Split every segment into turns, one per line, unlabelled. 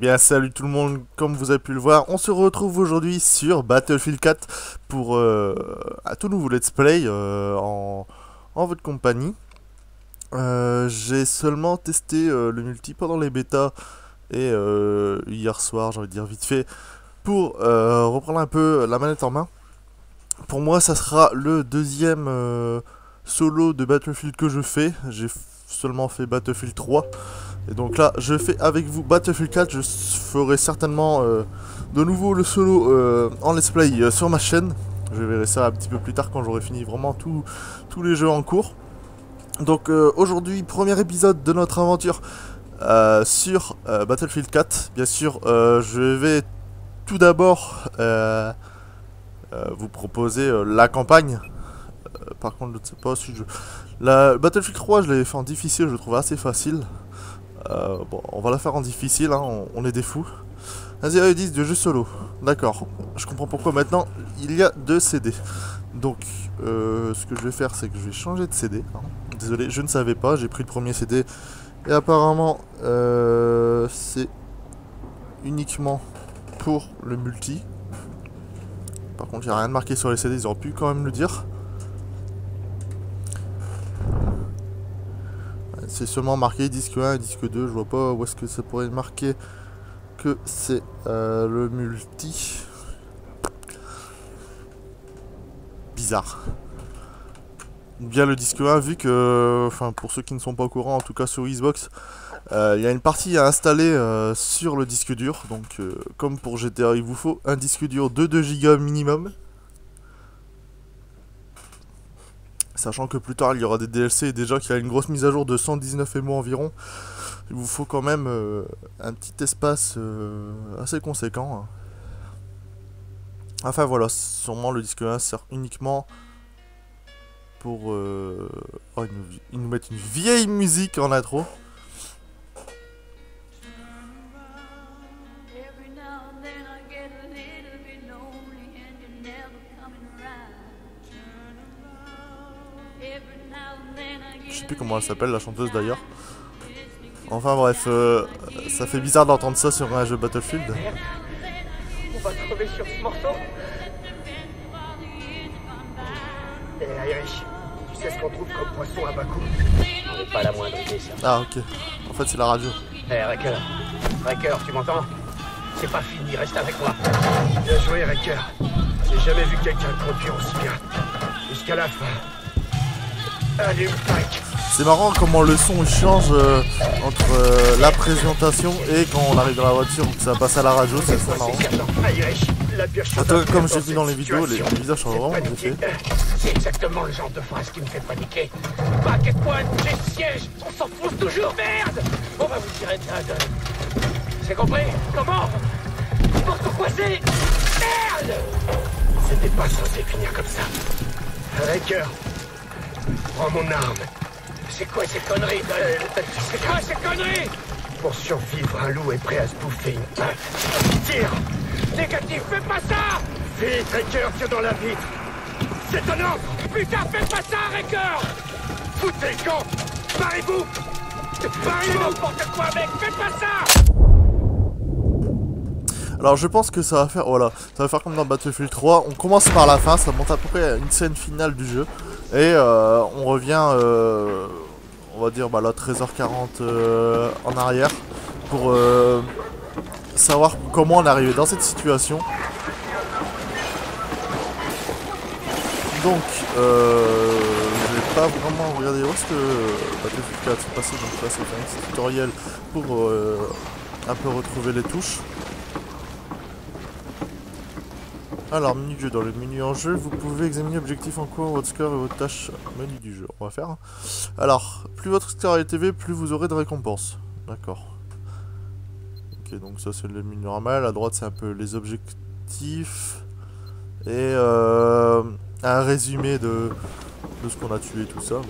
bien salut tout le monde, comme vous avez pu le voir, on se retrouve aujourd'hui sur Battlefield 4 pour un tout nouveau let's play en votre compagnie. J'ai seulement testé le multi pendant les bêtas et hier soir, j'ai envie de dire vite fait, pour reprendre un peu la manette en main. Pour moi ça sera le deuxième solo de Battlefield que je fais. J'ai seulement fait Battlefield 3. Et donc là, je fais avec vous Battlefield 4. Je ferai certainement de nouveau le solo en let's play sur ma chaîne. Je verrai ça un petit peu plus tard quand j'aurai fini vraiment tous les jeux en cours. Donc aujourd'hui, premier épisode de notre aventure sur Battlefield 4. Bien sûr, je vais tout d'abord vous proposer la campagne. Par contre, je ne sais pas si je... La Battlefield 3, je l'avais fait en difficile, je le trouve assez facile. Bon, on va la faire en difficile, hein, on est des fous. Vas-y, 10 de jeu solo. D'accord, je comprends pourquoi maintenant il y a 2 CD. Donc, ce que je vais faire, c'est que je vais changer de CD. Hein. Désolé, je ne savais pas, j'ai pris le premier CD. Et apparemment, c'est uniquement pour le multi. Par contre, il n'y a rien de marqué sur les CD, ils auraient pu quand même le dire. C'est seulement marqué disque 1 et disque 2, je vois pas où est-ce que ça pourrait marquer que c'est le multi. Bizarre. Bien le disque 1, vu que, enfin pour ceux qui ne sont pas au courant, en tout cas sur Xbox, il y a une partie à installer sur le disque dur. Donc comme pour GTA, il vous faut un disque dur de 2 Go minimum. Sachant que plus tard il y aura des DLC et déjà qu'il y a une grosse mise à jour de 119 MO environ, il vous faut quand même un petit espace assez conséquent. Hein. Enfin voilà, sûrement le disque 1 sert uniquement pour... Oh, ils nous mettent une vieille musique en intro. Je sais plus comment elle s'appelle, la chanteuse d'ailleurs. Enfin bref, ça fait bizarre d'entendre ça sur un jeu Battlefield.
Merde. On va crever sur ce morceau. Eh Irish, tu sais ce qu'on trouve comme poisson à Bakou? On n'est pas la moindre idée, ça.
Ah ok, en fait c'est la radio.
Eh Wrecker, tu m'entends? C'est pas fini, reste avec moi. Bien joué Wrecker. J'ai jamais vu quelqu'un conduire aussi bien. Jusqu'à la fin. Allez, Mike.
C'est marrant comment le son change entre la présentation et quand on arrive dans la voiture, que ça passe à la radio, c'est assez marrant. Comme j'ai vu dans les vidéos, les visages sont vraiment bien faits.
C'est exactement le genre de phrase qui me fait paniquer. Paquet de pointe, les sièges, on s'enfonce toujours, merde. On va vous tirer de la gueule. C'est compris? Comment? Porte coincé. Merde. C'était pas censé finir comme ça. Wrecker, prends mon arme. C'est quoi ces conneries? C'est quoi ces conneries? Pour survivre, un loup est prêt à se bouffer une patte. Tire! Négatif, fais pas ça! Vite, Wrecker, tire dans la vitre! C'est un ordre! Putain, fais pas ça, Wrecker! Foutez le camp! Barrez-vous! Barrez-vous! N'importe quoi, mec! Fais pas ça!
Alors je pense que ça va faire, voilà, ça va faire comme dans Battlefield 3. On commence par la fin, ça monte à peu près à une scène finale du jeu. Et on revient, on va dire, là 13h40 en arrière pour savoir comment on est arrivé dans cette situation. Donc, je vais pas vraiment regarder où est-ce que Battlefield 4 s'est passé. Donc là, c'est un petit tutoriel pour un peu retrouver les touches. Alors, menu de jeu. Dans le menu en jeu, vous pouvez examiner l'objectif en cours, votre score et votre tâche. Menu du jeu, on va faire. Alors, plus votre score est élevé, plus vous aurez de récompenses. D'accord. Ok, donc ça c'est le menu normal. À droite, c'est un peu les objectifs. Et un résumé de ce qu'on a tué, tout ça.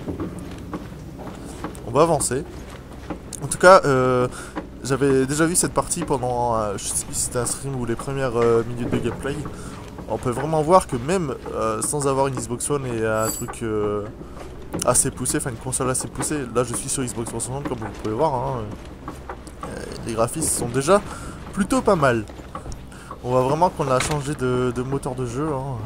On va avancer. En tout cas, j'avais déjà vu cette partie pendant, je sais plus si c'était un stream ou les premières minutes de gameplay. On peut vraiment voir que même sans avoir une Xbox One et un truc assez poussé, enfin une console assez poussée, là je suis sur Xbox 360 comme vous pouvez voir, hein, Les graphismes sont déjà plutôt pas mal. On voit vraiment qu'on a changé de moteur de jeu. Hein.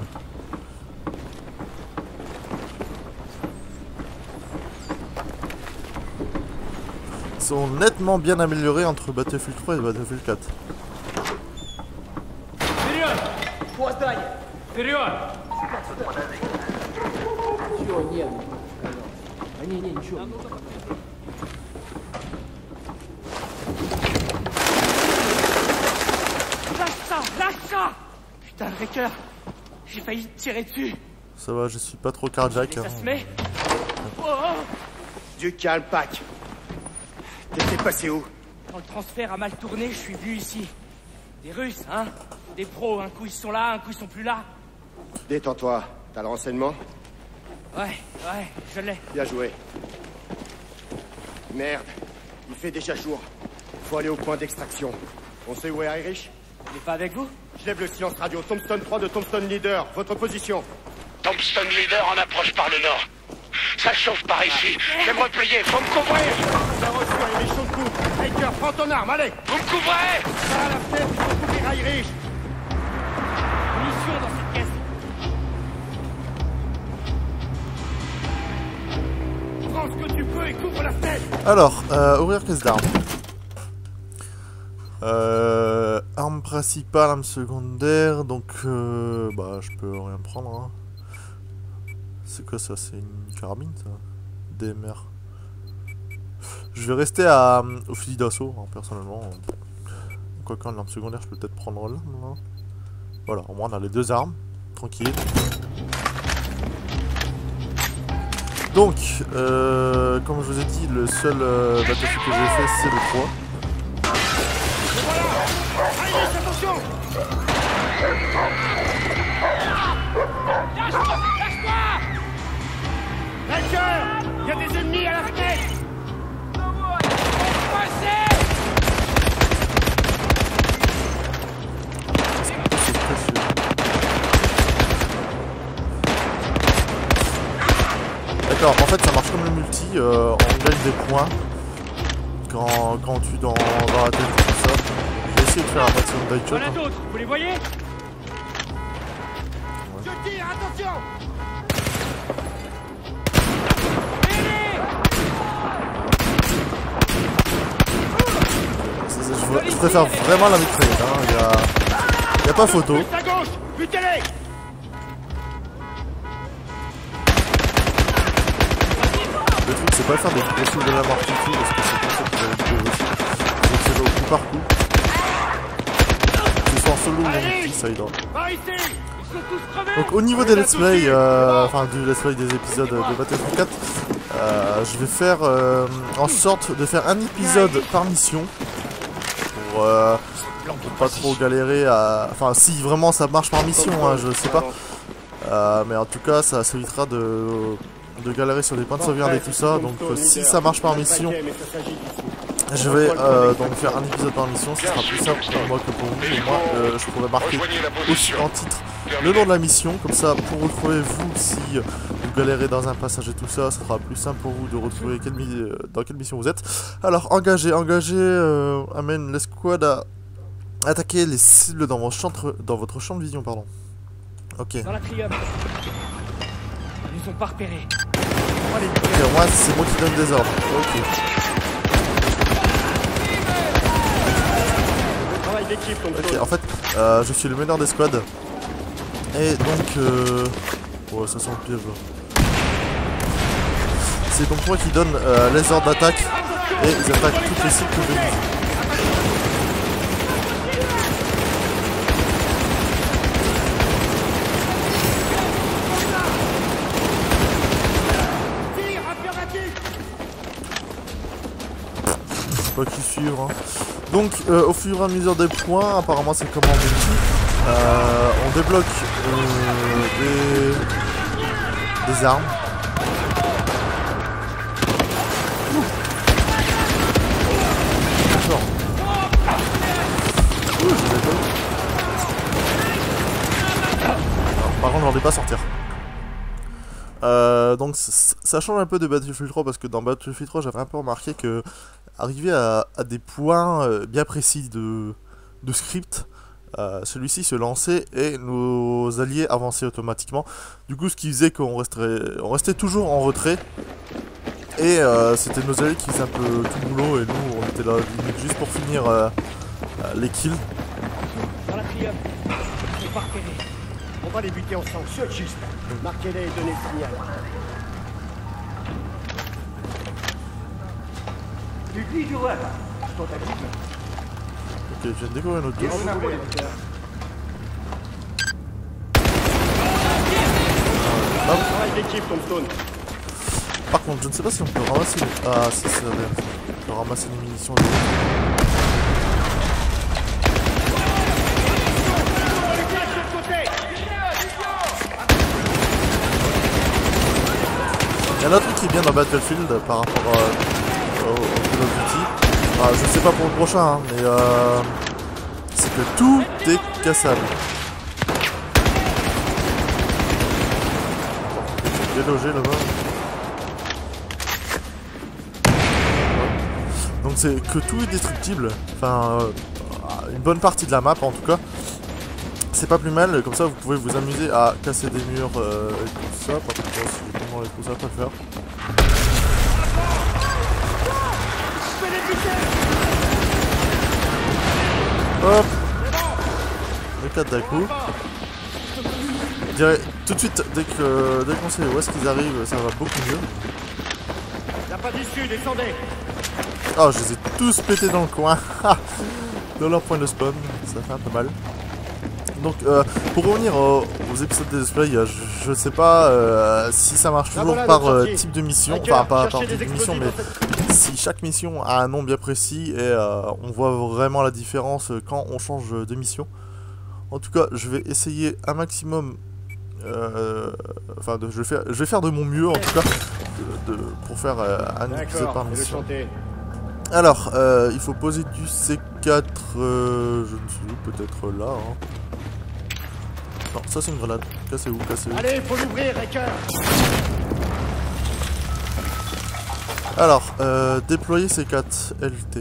Ils sont nettement bien améliorés entre Battlefield 3 et Battlefield 4.
Lâche ça! Putain, Wrecker! J'ai failli te tirer dessus!
Ça va, je suis pas trop cardiaque.
Ça se met? Oh,
Du calme, Pac. T'étais passé où?
quand le transfert a mal tourné, je suis venu ici. Des Russes, hein? Des pros, un coup ils sont là, un coup ils sont plus là.
Détends-toi. T'as le renseignement?
Ouais, je l'ai.
Bien joué. Merde. Il fait déjà jour. Faut aller au point d'extraction. On sait où est Irish?
Il est pas avec vous?
Je lève le silence radio. Tombstone 3 de Tombstone Leader. Votre position?
Tombstone Leader en approche par le nord. Ça chauffe par ici. Je vais me replier, faut me couvrir.
Ça reçoit Irish au coup. Baker, prends ton arme, allez.
Vous me couvrez?
Ça à la fenêtre, il faut couvrir Irish.
Munitions dans cette caisse.
Prends ce que tu peux et couvre la fenêtre.
Alors, ouvrir caisse d'armes. Arme principale, arme secondaire, donc bah je peux rien prendre. Hein. C'est quoi ça? C'est une carabine ça? DMR. Je vais rester au fusil d'assaut, hein, personnellement. Quoique en arme secondaire, je peux peut-être prendre l'arme là. Voilà, au moins on a les deux armes, tranquille. Donc, comme je vous ai dit, le seul Battlefield que j'ai fait, c'est le 3.
Irish, attention.
Lâche-moi!
Baker, il y a des ennemis à la fenêtre.
D'accord, en fait ça marche comme le multi, on gagne des points quand on tue dans la tête et tout ça. J'ai essayé de faire un maximum d'headshot.
Voilà d'autres, vous les voyez?
Je tire, attention.
Je préfère vraiment la mitraillette, hein. Y a pas photo.
Plus à gauche, butez-les.
Le truc c'est pas faire des gros de la mort tout de suite parce que c'est pour ça que vous avez vidéo aussi. Donc c'est au coup par coup. Que ce soit en solo ou en multi, ça aidera.
Par ici.
Ils sont tous crevés!
Donc au niveau des let's play, enfin du let's play des épisodes de Battlefield 4, je vais faire en sorte de faire un épisode par mission pour pas trop galérer à... Enfin si vraiment ça marche par mission, hein, je sais pas. Mais en tout cas ça évitera de galérer sur des points de sauvegarde et tout ça. Donc si ça marche par mission, je vais donc faire un épisode par mission. Ce sera plus simple pour moi que pour vous. Et moi je pourrais marquer aussi en titre le nom de la mission. Comme ça pour retrouver vous, si vous galérez dans un passage et tout ça, ça sera plus simple pour vous de retrouver dans quelle mission vous êtes. Alors engagez, amène l'escouade à attaquer les cibles dans votre champ de vision, pardon. Ok.
Dans l'atrium. Ils nous ont pas repérés.
Ok, moi c'est moi qui donne des ordres. Ok.
Travail d'équipe,
Ok, en fait, je suis le meneur d'escouade. Et donc, ouais, ça sent le piège là. C'est donc moi qui donne les ordres d'attaque. Et ils attaquent toutes les cibles que je vise. Pas qui suivre. Hein. Donc au fur et à mesure des points, apparemment c'est comme en multi, on débloque des armes. D'accord. Par contre j'en ai pas sortir. Donc ça change un peu de Battlefield 3 parce que dans Battlefield 3 j'avais un peu remarqué que arrivé à des points bien précis de script, celui-ci se lançait et nos alliés avançaient automatiquement. Du coup ce qui faisait qu'on restait toujours en retrait et c'était nos alliés qui faisaient un peu tout le boulot et nous on était là limite juste pour finir les kills.
Dans la triade, c'est par terre. On va les buter ensemble, seul juste. Marquez-les et donnez le signal. Tu dis, joueur. Je t'en t'habille.
Ok, je viens de découvrir notre touche.
Travail d'équipe, Tombstone.
Par contre, je ne sais pas si on peut ramasser les... Ah, si, c'est vrai. On peut ramasser les munitions. Il y a un autre truc qui est bien dans Battlefield par rapport au Call of Duty. Ah, je sais pas pour le prochain, hein, mais c'est que tout est cassable. J'ai délogé là-bas. Donc c'est que tout est destructible. Enfin, une bonne partie de la map en tout cas. C'est pas plus mal, comme ça vous pouvez vous amuser à casser des murs et tout ça. Par contre, si j'ai vraiment les coups, ça va pas le faire. Hop, le 4 d'un coup. Je dirais tout de suite, dès qu'on sait où est-ce qu'ils arrivent, ça va beaucoup mieux.
Y'a pas d'issue, descendez.
Oh, je les ai tous pétés dans le coin. Dans leur point de spawn, ça fait un peu mal. Donc pour revenir aux épisodes de Display, je sais pas si ça marche toujours par type de mission, enfin pas par type de mission, mais si chaque mission a un nom bien précis et on voit vraiment la différence quand on change de mission. En tout cas, je vais essayer un maximum, enfin je vais faire de mon mieux en tout cas pour faire un épisode par mission. Alors, il faut poser du C4, je ne sais où, peut-être là. Hein. Non, ça c'est une grenade. Cassez-vous, cassez-vous.
Allez, faut l'ouvrir, Hacker.
Alors, déployer C4 LT.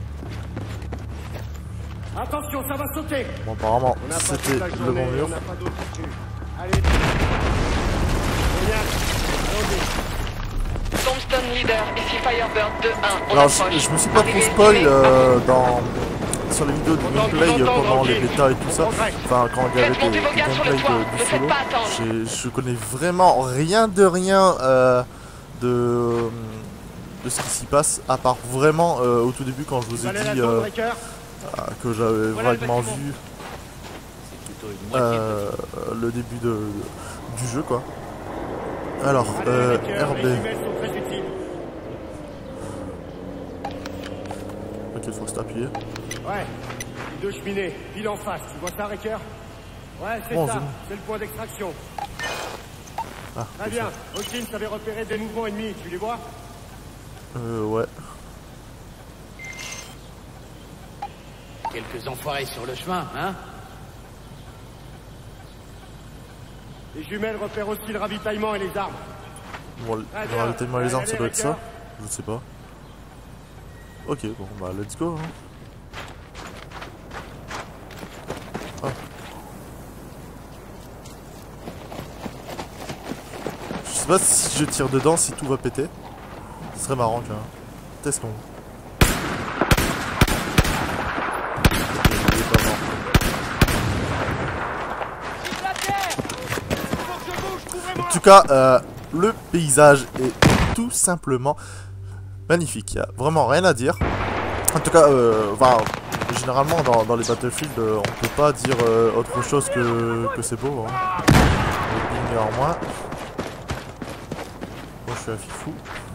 Attention, ça va sauter.
Bon, apparemment, c'était le bon mur.
Allez. Génial. Allons-y.
Tombstone leader, ici Firebird 2-1.
Alors, je me suis pas trop spoil sur les vidéos de gameplay pendant les bêtas et tout ça. Enfin, quand il y avait des gameplays du solo. Je connais vraiment rien de de ce qui s'y passe, à part vraiment au tout début quand je vous ai dit que j'avais vaguement vu le début du jeu quoi. Alors, RB. Ok, il faut se t'appuyer.
Ouais, deux cheminées, pile en face, tu vois ça, Wrecker? Ouais, c'est ça, c'est le point d'extraction.
Ah,
très bien, Hawkins avait repéré des mouvements ennemis, tu les vois?
Ouais.
Quelques enfoirés sur le chemin, hein?
Les jumelles repèrent aussi le ravitaillement et les armes.
Bon, le ravitaillement et les armes, ça doit être ça. Je sais pas. Ok, bon, bah, let's go. Hein. Ah. Je sais pas si je tire dedans, si tout va péter. Ce serait marrant, tu vois. Testons. En tout cas, le paysage est tout simplement magnifique. Il n'y a vraiment rien à dire. En tout cas, généralement dans les Battlefield, on peut pas dire autre chose que c'est beau. Hein. Néanmoins, moi je suis un fifou.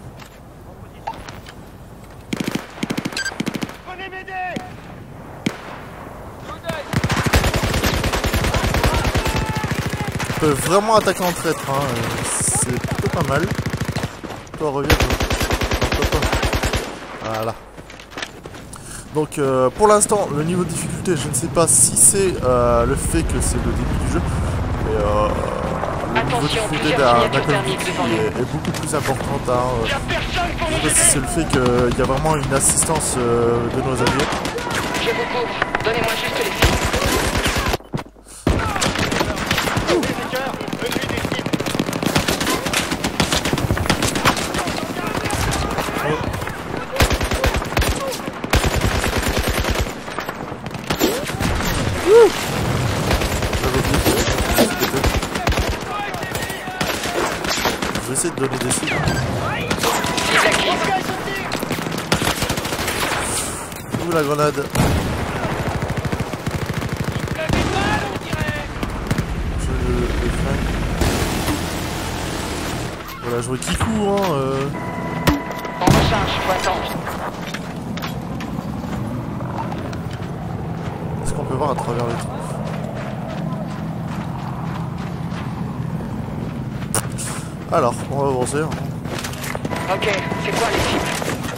On peut vraiment attaquer en traître, hein. C'est plutôt pas mal. Toi reviens toi. Voilà. Donc pour l'instant le niveau de difficulté je ne sais pas si c'est le fait que c'est le début du jeu. Mais
Attention,
difficulté
plusieurs
d'un
signatures
Call of
thermiques
Duty
devant lui.
est beaucoup plus importante.
Y a personne pour nous
Je sais pas si c'est
aider.
le fait qu'il y a vraiment une assistance de nos alliés.
Je vous couvre. Donnez-moi juste les cibles.
J'avais oublié que- Je vais essayer de donner des cibles.
Cible acquise.
Ouh la grenade. Je le flingue. Voilà, je vois qui court
En recharge, faut attendre.
Est-ce qu'on peut voir à travers les trucs? Alors, on va avancer. Hein.
Ok, c'est quoi les cibles?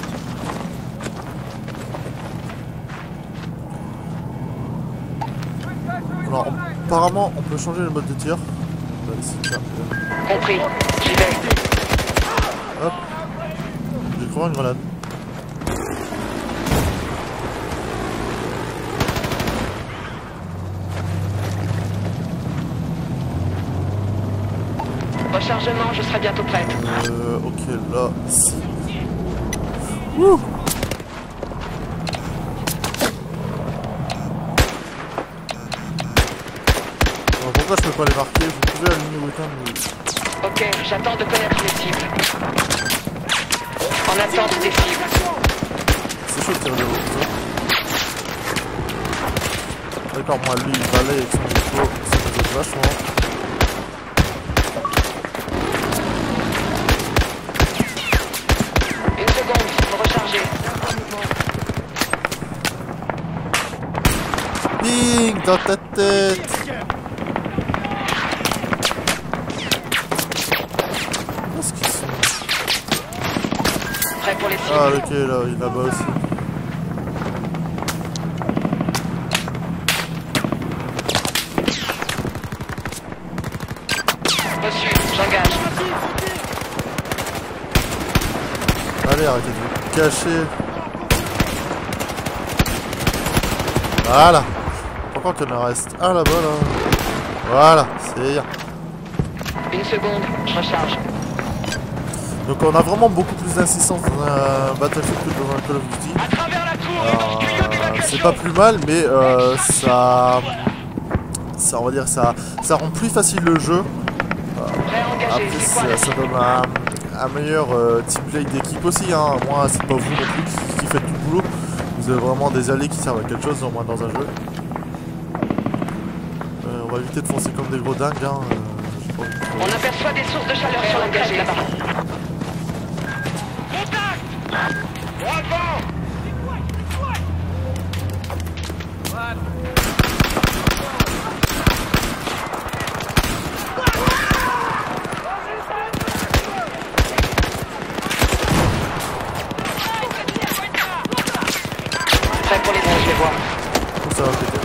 Alors, apparemment, on peut changer le mode de tir. On va essayer de faire.
Compris. J'y vais.
Hop. J'ai trouvé une grenade.
Rechargement, je serai bientôt prête.
Ok, là, ici. Wouh! Alors, pourquoi je peux pas les marquer? Vous pouvez aligner autant mais...
Ok, j'attends de connaître les cibles. En attente des cibles.
C'est chaud de tirer de haut, ça. D'accord, moi lui il balaye avec son micro, ça me aide vachement.
Une seconde, faut recharger.
Bing dans ta tête. Qu'est-ce qu'ils sont?
Prêt pour les cibles.
Ah ok, là, il est là-bas aussi.
Reçu, j'engage.
Allez, arrêtez de vous cacher. Voilà. Pourquoi qu'il y en reste un là-bas là? Voilà, c'est bien.
Une seconde, je recharge.
Donc on a vraiment beaucoup plus d'assistance dans un Battlefield que dans un Call of Duty.
À travers la tour et dans le tuyau
C'est
d'évacuation.
pas plus mal, mais ça, on va dire ça rend plus facile le jeu.
Prêt à engager,
Après
c'est quoi la
ça
cible?
donne un meilleur team play d'équipe aussi. Hein. Moi c'est pas vous non plus qui faites du boulot. Vous avez vraiment des alliés qui servent à quelque chose au moins dans un jeu. On va éviter de foncer comme des gros dingues. Hein. J'ai pas envie de-
On aperçoit des sources de chaleur sur la crête là-bas.
Contact. Droit devant.
Prêt pour les cibles, je vais voir.
Tout ça va péter.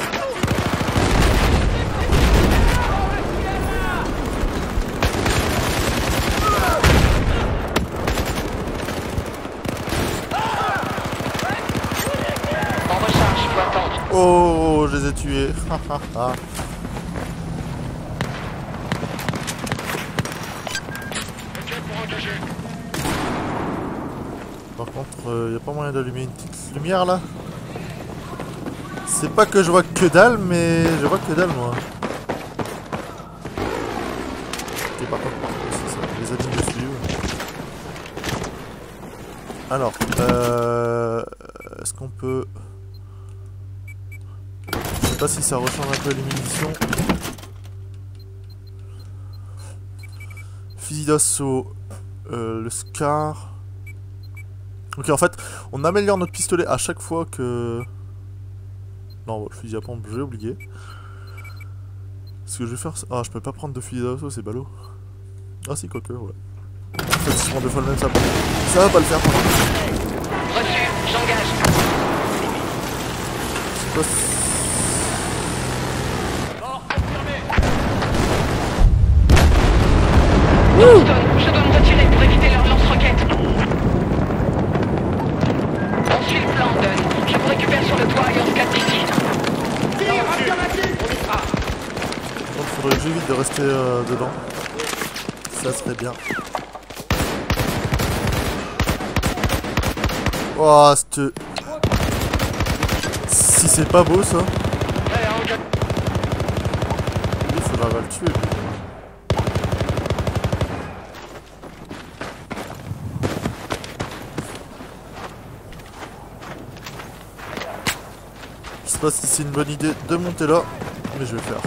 En recharge, faut attendre.
Oh, je les ai tués. Par contre, y a pas moyen d'allumer une petite lumière là? C'est pas que je vois que dalle, mais je vois que dalle moi. Ok, par contre, c'est ça, les amis me suivent. Alors, est-ce qu'on peut... Je sais pas si ça ressemble un peu à les munitions. Fusil d'assaut, le Scar. Ok, en fait, on améliore notre pistolet à chaque fois que... Non, le fusil à pompe, j'ai oublié. Ce que je vais faire... Ah, je peux pas prendre de fusil d'assaut, c'est ballot. Ah si, quoique, ouais. En fait, si je prends deux fois le même, ça va pas le faire.
Reçu, j'engage.
C'est quoi
Tombstone, je dois me retirer pour éviter leur lance-roquettes. On suit le plan, Dunn. Je vous récupère sur le toit et on se casse d'ici.
Donc faudrait que j'évite de rester dedans. Ça serait bien. Oh, si c'est pas beau ça. Il faudra le tuer. Je sais pas si c'est une bonne idée de monter là, mais je vais le faire.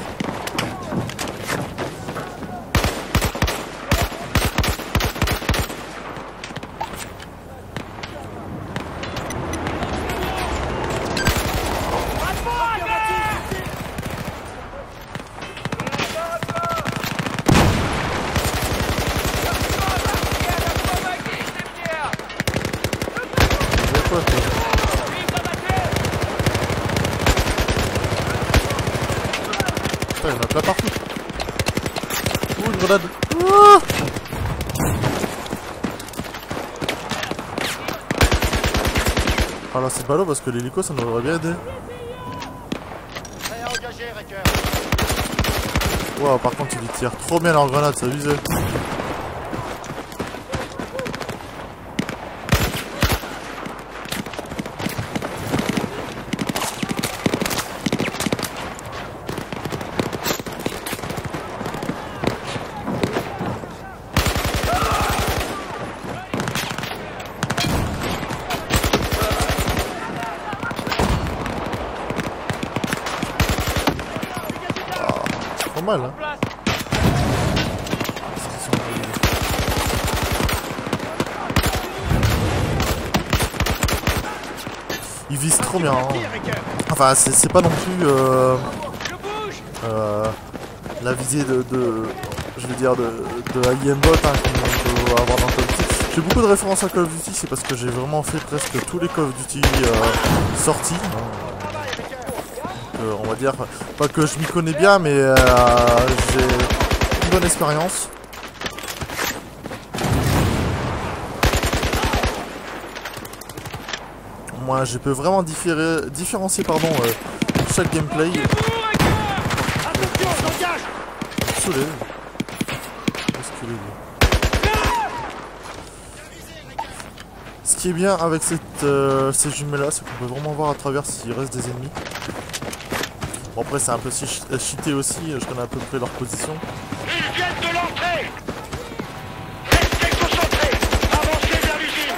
Il y en a plein partout. Ouh, une grenade. Ah, ah là c'est ballot parce que l'hélico ça nous aurait bien aidé. Wow, par contre il tire trop bien leur grenade, ça visait. Mal, hein. Ils visent trop bien. Hein. Enfin, c'est pas non plus la visée de je veux dire de IM-Bot hein, qu'on peut avoir dans Call of Duty. J'ai beaucoup de références à Call of Duty, c'est parce que j'ai vraiment fait presque tous les Call of Duty sortis. On va dire, pas que je m'y connais bien, mais j'ai une bonne expérience. Moi, je peux vraiment différencier chaque gameplay. Désolé. Ce qui est bien avec ces jumelles là, c'est qu'on peut vraiment voir à travers s'il reste des ennemis. Bon après c'est un peu cheaté aussi, je connais à peu près leur position.
Ils viennent de l'entrée. Restez concentrés. Avancez vers l'usine.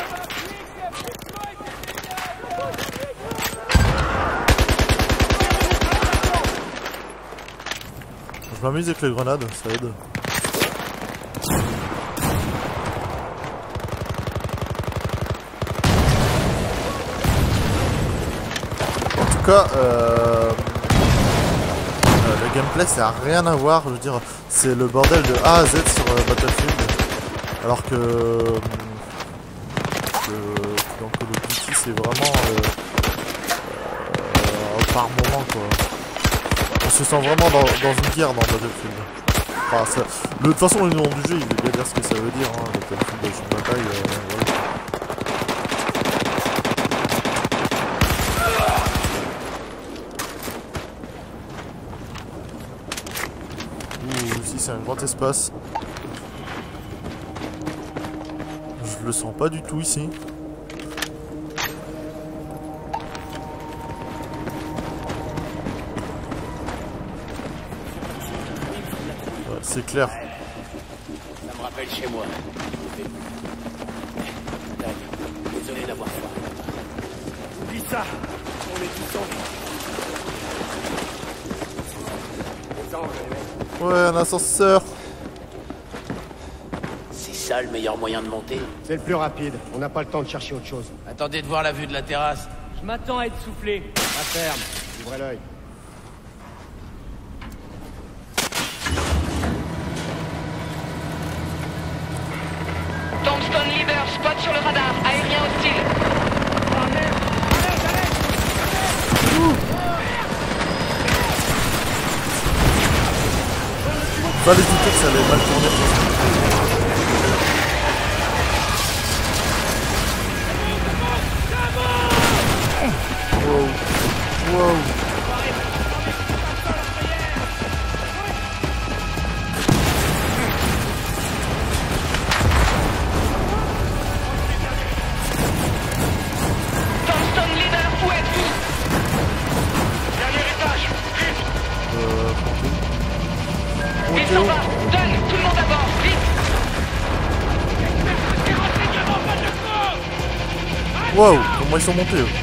Je m'amuse avec les grenades, ça aide. En tout cas, le gameplay ça n'a rien à voir, je veux dire, c'est le bordel de A à Z sur Battlefield, alors que dans Call of Duty c'est vraiment par moment quoi. On se sent vraiment dans une guerre dans Battlefield. Enfin, de toute façon le nom du jeu il veut bien dire ce que ça veut dire, hein, Battlefield, jeu de bataille, voilà. Ici c'est un grand espace. Je le sens pas du tout ici. Ouais, c'est clair.
Ça me rappelle chez moi. Désolé d'avoir froid.
Oublie ça. On est tous ensemble.
Ouais, un ascenseur.
C'est ça le meilleur moyen de monter.
C'est le plus rapide. On n'a pas le temps de chercher autre chose.
Attendez de voir la vue de la terrasse.
Je m'attends à être soufflé.
La ferme. Ouvrez l'œil.
Tombstone Leader, spot sur le radar, aérien hostile.
Fallait douter que ça allait mal tourner. Wow.
Tombstone Leader, où êtes-vous?
Dernier étage, vite.
Ils s'en va. Donne, tout le monde à bord, vite.
Wow, comment ils sont montés eux?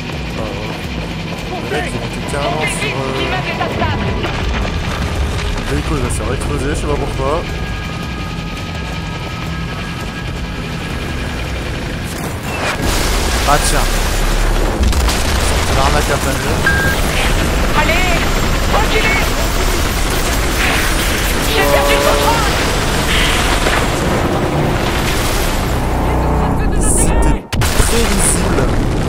Les mecs ils sont montés carrément
Montez
sur
vite, l'immeuble est instable.
l'hélico il va se faire exploser, je sais pas pourquoi. Ah tiens. L'arnaque à panier.
Allez, reculez. J'ai perdu le contrôle.
C'était prévisible.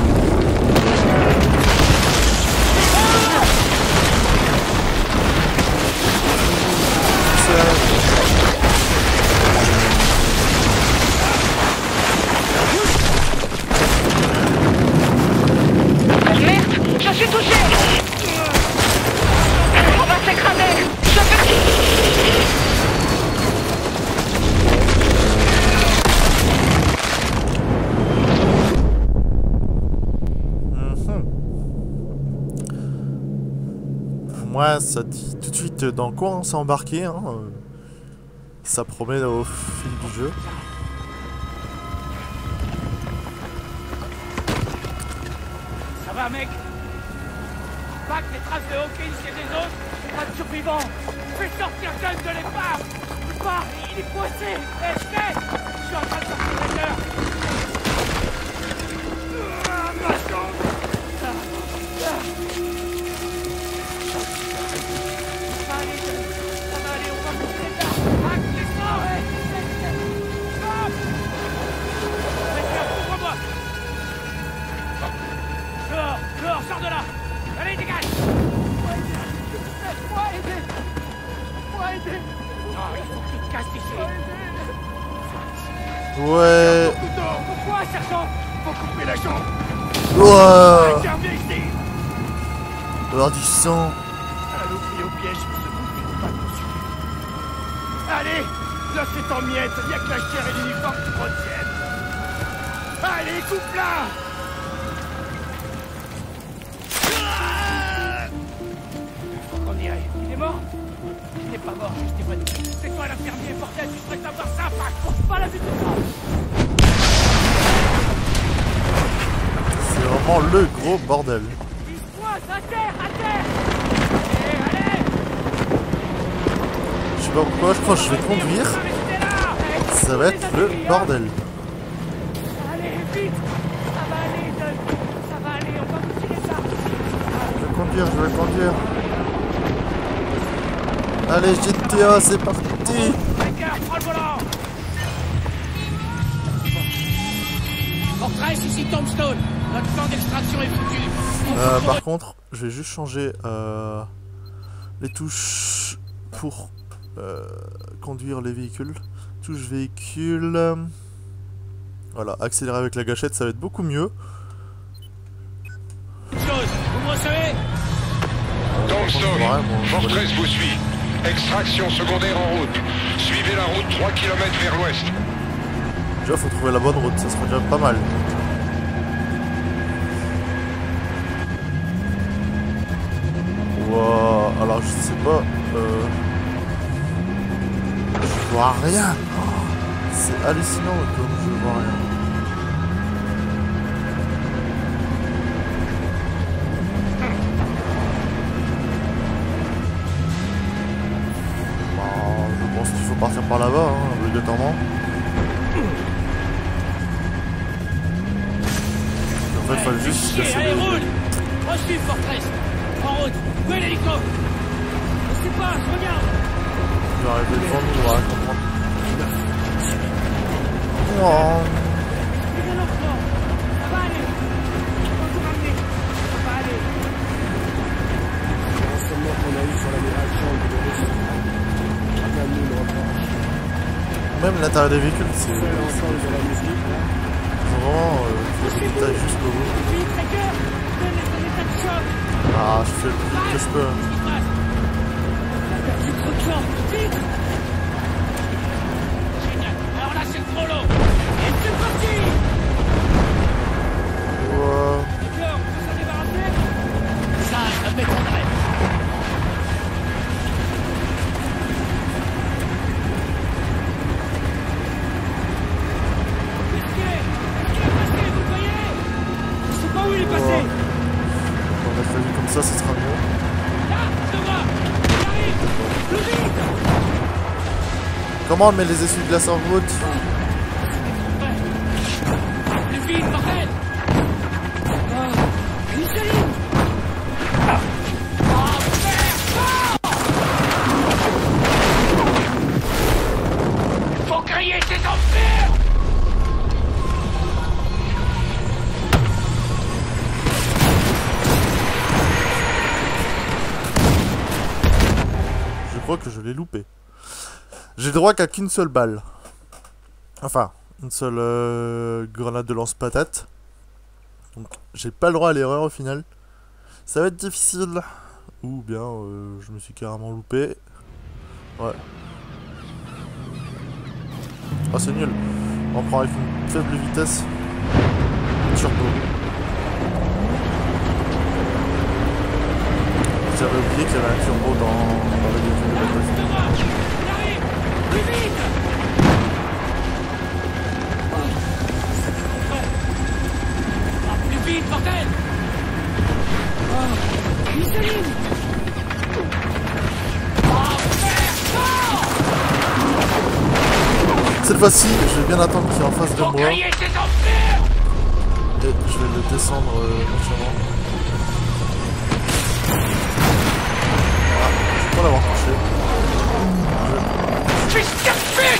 Merde, je suis touché. On va s'écraser. Je fais...
Moi, ça dit tout de suite dans quoi on s'est embarqué. Hein. Ça promet au fil du jeu.
Ça va, mec? Pas que les traces de Hawkins chez les autres, pas de survivants. Fais sortir Gunn de l'épave. Il part, il est coincé. Hé, Fred, je suis en train de sortir les heures. Ma jambe. Ça va aller, Gunn. Ça va aller, on va pousser là. Hack les sorts. Stop. Couvre-moi. Dehors, sors de là. Allez, dégage. Moi aider. Non, il faut que tu te casses d'ici.
Ouais.
Pourquoi, sergent? Faut couper la jambe.
Wow.
Viens ici.
Alors du sang.
Un loup pris au piège, ce bout pas dessus. Allez, là c'est en miettes, y'a que la chair et l'uniforme qui retiennent. Allez, coupe-la. Faut qu'on y aille. Il est mort? Il n'est pas mort, juste évanoui. C'est toi l'infirmier, bordel, tu devrais savoir ça, pas la vue de toi.
C'est vraiment le gros bordel.
Pousse-toi, à terre. Allez.
Je sais pas pourquoi, je crois que je vais conduire.
Restez là.
Ça va être le bordel.
Allez, vite. Ça va aller, Doug. Ça va aller, on va vous tirer ça.
Je vais conduire. Allez, GTA, c'est parti.
Baker, prends le volant.
Fortress, ici Tombstone. Notre plan d'extraction est foutu.
Par contre, je vais juste changer les touches pour conduire les véhicules. Touche véhicule. Voilà, accélérer avec la gâchette, ça va être beaucoup mieux.
Chose, vous me recevez?
Tombstone,
Ouais, bon,
Fortress vous suit. Extraction secondaire en route. Suivez la route 3 km vers l'ouest.
Déjà, faut trouver la bonne route, ça sera déjà pas mal. Wow, alors je sais pas. Je vois rien. Oh, c'est hallucinant comme je vois rien. Je pense qu'il faut partir par là-bas, hein, obligatoirement. En fait, il fallait juste casser
Allez,
les...
roule. Reçu, Fortress. En route. Où est l'hélico? Je sais pas, je regarde.
Je vais arriver devant nous, on va comprendre. Oh.
Suivez l'autre bord. Ça va aller. Je peux vous ramener. Ça va aller.
Le renseignement qu'on a eu sur l'amiral Chang de Russie. Rien de nous ne reproche.
Même l'intérieur des véhicules, c'est
Seul ensemble de la musique, là.
vraiment des détails jusqu'au bout.
Vite, Tracker. Donne les états de choc.
Ah, je fais le plus vite que je peux.
Trop de gens, vite. Génial. Alors là, c'est le prolo. Et c'est parti.
Wow.
D'accord, on peut s'en débarrasser. Ça, ça m'étonnerait. Où il est passé?
On a fait comme ça sera mieux.
Là, je vois. Il arrive. Plus vite.
Comment on met les essuie-glaces en route?
Plus vite, bordel. Micheline.
Faut crier ces enfers!
Je crois que je l'ai loupé. J'ai droit qu'à qu'une seule balle. Enfin, une seule grenade de lance-patate. Donc, j'ai pas le droit à l'erreur au final. Ça va être difficile. Ou bien, je me suis carrément loupé. Ouais. Oh, c'est nul. On prend avec une faible vitesse. Turbo. J'avais oublié qu'il y avait un turbo dans le véhicule de Battlefield.
Il arrive. Plus vite. Plus vite, bordel. Micheline.
Cette fois-ci, je vais bien attendre qu'il est en face de
Faut
moi.
crier ces enfers!
Et je vais le descendre entièrement. Je peux l'avoir touché.
Fils de pute!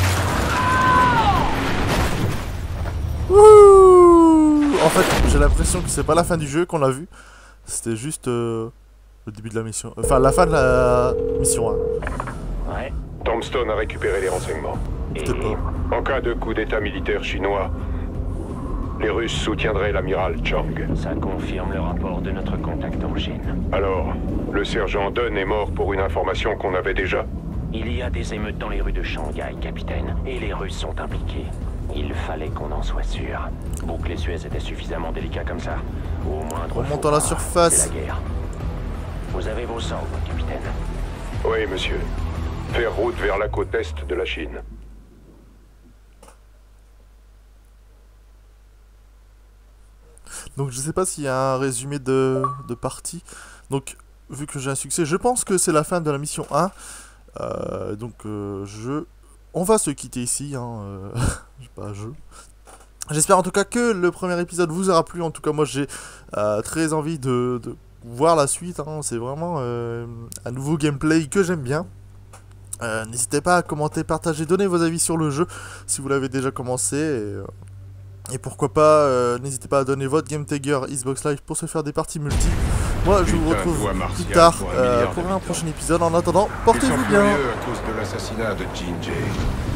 Wouh! En fait, j'ai l'impression que c'est pas la fin du jeu qu'on a vu. C'était juste le début de la mission. Enfin, la fin de la mission 1.
Ouais. Tombstone a récupéré les renseignements.
Peut-être pas.
En cas de coup d'état militaire chinois, les Russes soutiendraient l'amiral Chang.
Ça confirme le rapport de notre contact en Chine.
Alors, le sergent Dunn est mort pour une information qu'on avait déjà.
Il y a des émeutes dans les rues de Shanghai, capitaine, et les Russes sont impliqués. Il fallait qu'on en soit sûr. Boucler Suez était suffisamment délicat comme ça. Au moindre
Remonte à la surface.
C'est la guerre. Vous avez vos ordres, capitaine.
Oui, monsieur. Faire route vers la côte est de la Chine.
Donc je sais pas s'il y a un résumé de partie. Donc vu que j'ai un succès, je pense que c'est la fin de la mission 1. On va se quitter ici. J'espère en tout cas que le premier épisode vous aura plu. En tout cas moi j'ai très envie de voir la suite. C'est vraiment un nouveau gameplay que j'aime bien. N'hésitez pas à commenter, partager, donner vos avis sur le jeu si vous l'avez déjà commencé. Et pourquoi pas, n'hésitez pas à donner votre Game Tagger Xbox Live pour se faire des parties multi. Moi, je vous retrouve plus tard pour un prochain épisode. En attendant, portez-vous bien.
À cause de l'assassinat de Jin Jae.